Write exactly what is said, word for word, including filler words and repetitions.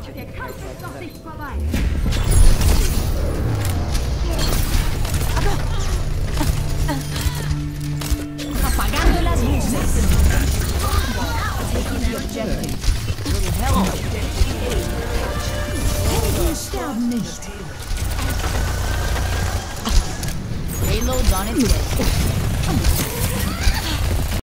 Der Kampf ist noch nicht vorbei. Apagando las luces. Taking the objective. Little help. Helden sterben nicht. Payload's on its way.